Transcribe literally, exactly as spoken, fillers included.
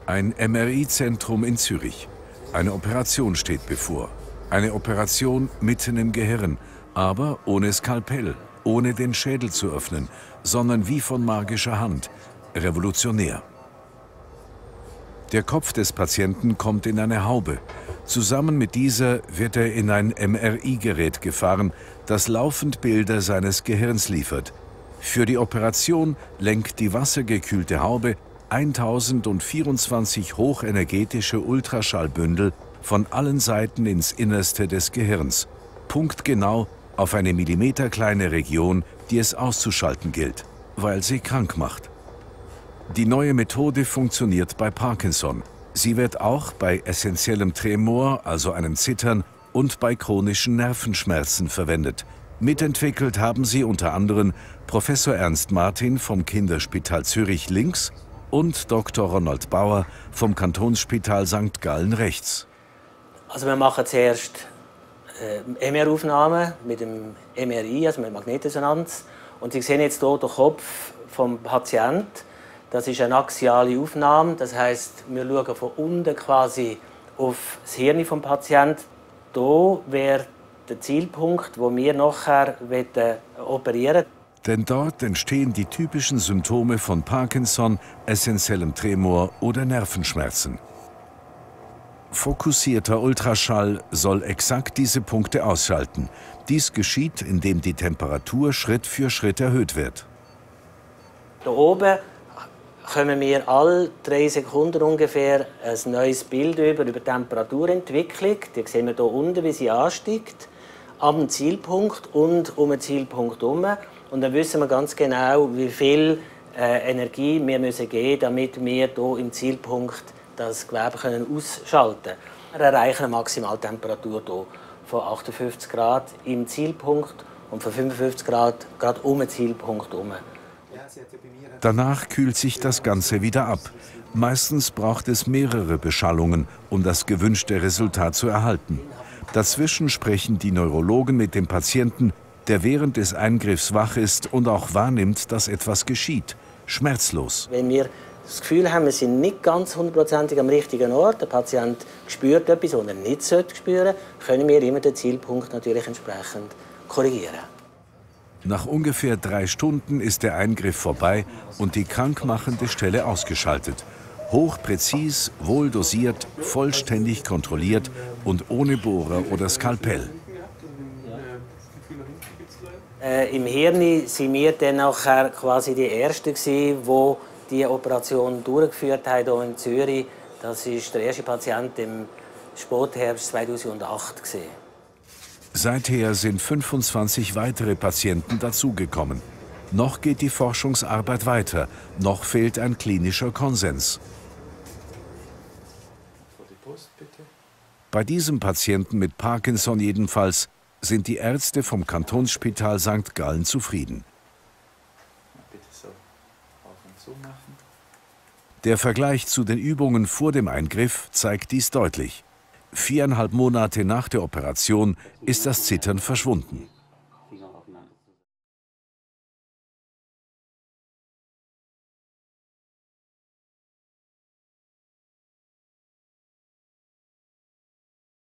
Ein M R I-Zentrum in Zürich. Eine Operation steht bevor. Eine Operation mitten im Gehirn, aber ohne Skalpell, ohne den Schädel zu öffnen, sondern wie von magischer Hand. Revolutionär. Der Kopf des Patienten kommt in eine Haube. Zusammen mit dieser wird er in ein M R I-Gerät gefahren, das laufend Bilder seines Gehirns liefert. Für die Operation lenkt die wassergekühlte Haube eintausendvierundzwanzig hochenergetische Ultraschallbündel von allen Seiten ins Innerste des Gehirns, punktgenau auf eine millimeterkleine Region, die es auszuschalten gilt, weil sie krank macht. Die neue Methode funktioniert bei Parkinson. Sie wird auch bei essentiellem Tremor, also einem Zittern, und bei chronischen Nervenschmerzen verwendet. Mitentwickelt haben sie unter anderem Professor Ernst Martin vom Kinderspital Zürich links und Doktor Ronald Bauer vom Kantonsspital Sankt Gallen rechts. Also wir machen zuerst äh, M R-Aufnahmen mit dem M R I, also mit Magnetresonanz. Und Sie sehen jetzt hier den Kopf vom Patienten. Das ist eine axiale Aufnahme, das heißt, wir schauen von unten quasi auf das Hirn des Patienten. Hier wäre der Zielpunkt, wo wir nachher operieren wollen. Denn dort entstehen die typischen Symptome von Parkinson, essentiellem Tremor oder Nervenschmerzen. Fokussierter Ultraschall soll exakt diese Punkte ausschalten. Dies geschieht, indem die Temperatur Schritt für Schritt erhöht wird. Hier oben kommen wir alle drei Sekunden ungefähr ein neues Bild über, über die Temperaturentwicklung. Die sehen wir hier unten, wie sie ansteigt, am Zielpunkt und um den Zielpunkt herum. Und dann wissen wir ganz genau, wie viel äh, Energie wir müssen geben, damit wir hier im Zielpunkt das Gewebe können ausschalten können. Wir erreichen eine Maximaltemperatur hier von achtundfünfzig Grad im Zielpunkt und von fünfundfünfzig Grad gerade um den Zielpunkt herum. Danach kühlt sich das Ganze wieder ab. Meistens braucht es mehrere Beschallungen, um das gewünschte Resultat zu erhalten. Dazwischen sprechen die Neurologen mit dem Patienten, der während des Eingriffs wach ist und auch wahrnimmt, dass etwas geschieht. Schmerzlos. Wenn wir das Gefühl haben, wir sind nicht ganz hundertprozentig am richtigen Ort, der Patient spürt etwas, was er nicht spüren sollte, können wir immer den Zielpunkt natürlich entsprechend korrigieren. Nach ungefähr drei Stunden ist der Eingriff vorbei und die krankmachende Stelle ausgeschaltet. Hochpräzis, wohl dosiert, vollständig kontrolliert und ohne Bohrer oder Skalpell. Äh, Im Hirn waren wir dann nachher quasi die Ersten, die diese Operation durchgeführt haben hier in Zürich. Das war der erste Patient im Spätherbst zweitausendacht. Seither sind fünfundzwanzig weitere Patienten dazugekommen. Noch geht die Forschungsarbeit weiter, noch fehlt ein klinischer Konsens. Bei diesem Patienten mit Parkinson jedenfalls sind die Ärzte vom Kantonsspital Sankt Gallen zufrieden. Der Vergleich zu den Übungen vor dem Eingriff zeigt dies deutlich. Viereinhalb Monate nach der Operation ist das Zittern verschwunden.